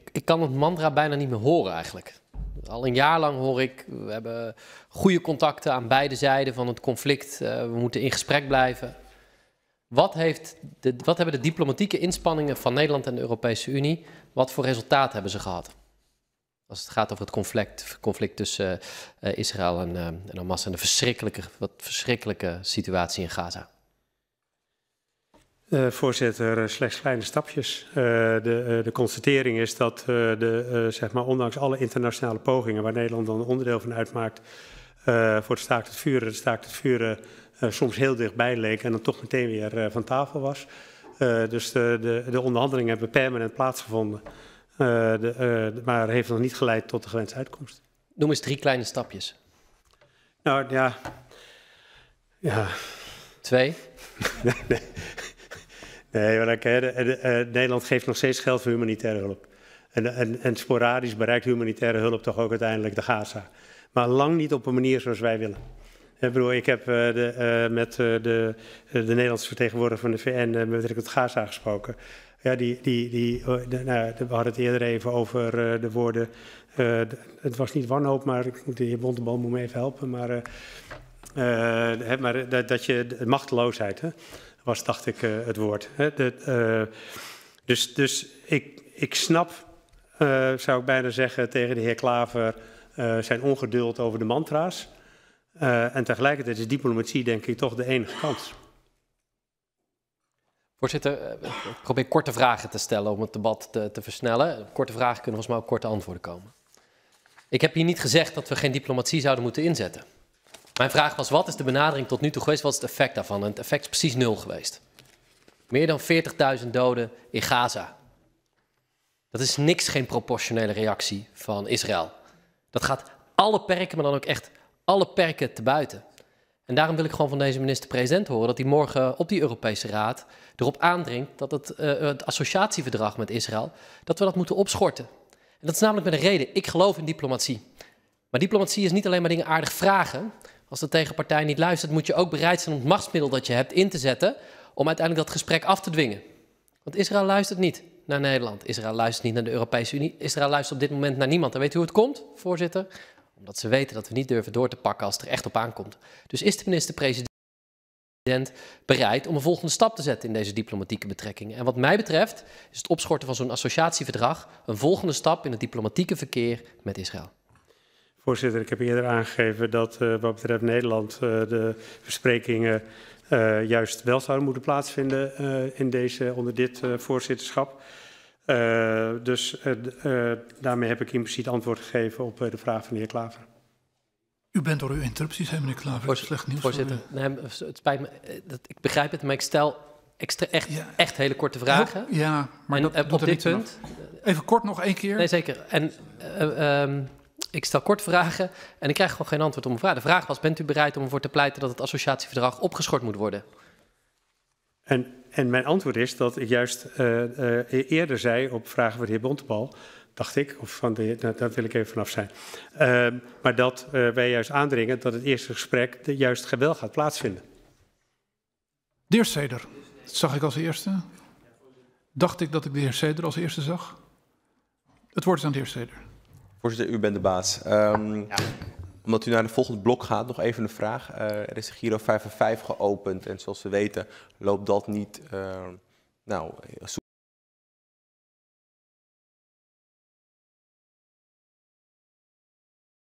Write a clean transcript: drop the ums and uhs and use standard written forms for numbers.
Ik kan het mantra bijna niet meer horen eigenlijk. Al een jaar lang hoor ik, we hebben goede contacten aan beide zijden van het conflict. We moeten in gesprek blijven. Wat hebben de diplomatieke inspanningen van Nederland en de Europese Unie, wat voor resultaat hebben ze gehad? Als het gaat over het conflict tussen Israël en Hamas en de verschrikkelijke situatie in Gaza. Voorzitter, slechts kleine stapjes. De constatering is dat zeg maar, ondanks alle internationale pogingen waar Nederland dan een onderdeel van uitmaakt voor de staakt het vuren soms heel dichtbij leek en dan toch meteen weer van tafel was. Dus de onderhandelingen hebben permanent plaatsgevonden, maar heeft nog niet geleid tot de gewenste uitkomst. Noem eens 3 kleine stapjes. Nou ja. 2? Nee, Nederland geeft nog steeds geld voor humanitaire hulp. En sporadisch bereikt humanitaire hulp toch ook uiteindelijk de Gaza. Maar lang niet op een manier zoals wij willen. Ik heb met de Nederlandse vertegenwoordiger van de VN met betrekking tot Gaza gesproken. Ja, we hadden het eerder even over de woorden. Het was niet wanhoop, maar de heer Bontebal moet me even helpen. Maar dat je machteloosheid. Hè? Was, dacht ik, het woord. Dus ik snap, zou ik bijna zeggen, tegen de heer Klaver zijn ongeduld over de mantra's. En tegelijkertijd is diplomatie, denk ik, toch de enige kans. Voorzitter, ik probeer korte vragen te stellen om het debat te versnellen. Korte vragen kunnen volgens mij ook korte antwoorden komen. Ik heb hier niet gezegd dat we geen diplomatie zouden moeten inzetten. Mijn vraag was, wat is de benadering tot nu toe geweest? Wat is het effect daarvan? En het effect is precies 0 geweest. Meer dan 40.000 doden in Gaza. Dat is niks, geen proportionele reactie van Israël. Dat gaat alle perken, maar dan ook echt alle perken te buiten. En daarom wil ik gewoon van deze minister-president horen dat hij morgen op die Europese Raad erop aandringt dat het associatieverdrag met Israël, dat we dat moeten opschorten. En dat is namelijk met een reden. Ik geloof in diplomatie. Maar diplomatie is niet alleen maar dingen aardig vragen. Als de tegenpartij niet luistert, moet je ook bereid zijn om het machtsmiddel dat je hebt in te zetten om uiteindelijk dat gesprek af te dwingen. Want Israël luistert niet naar Nederland. Israël luistert niet naar de Europese Unie. Israël luistert op dit moment naar niemand. En weet u hoe het komt, voorzitter? Omdat ze weten dat we niet durven door te pakken als het er echt op aankomt. Dus is de minister-president bereid om een volgende stap te zetten in deze diplomatieke betrekkingen? En wat mij betreft is het opschorten van zo'n associatieverdrag een volgende stap in het diplomatieke verkeer met Israël. Voorzitter, ik heb eerder aangegeven dat wat betreft Nederland de besprekingen juist wel zouden moeten plaatsvinden onder dit voorzitterschap. Daarmee heb ik impliciet antwoord gegeven op de vraag van de heer Klaver. U bent door uw interrupties, meneer Klaver. Slecht nieuws. Voorzitter, nee, het spijt me. Ik begrijp het, maar ik stel echt hele korte vragen. Ja, maar en op dit punt. Even kort nog 1 keer. Nee, zeker. En ik stel kort vragen en ik krijg gewoon geen antwoord op mijn vraag. De vraag was, bent u bereid om ervoor te pleiten dat het associatieverdrag opgeschort moet worden? En mijn antwoord is dat ik juist eerder zei op vragen van de heer Bontebal, dacht ik, of van daar wil ik even vanaf zijn. Maar dat wij juist aandringen dat het eerste gesprek juist wel gaat plaatsvinden. De heer Seder, dat zag ik als eerste. Dacht ik dat ik de heer Seder als eerste zag? Het woord is aan de heer Seder. Voorzitter, u bent de baas. Omdat u naar het volgende blok gaat, nog even een vraag. Er is Giro 555 geopend en zoals we weten loopt dat niet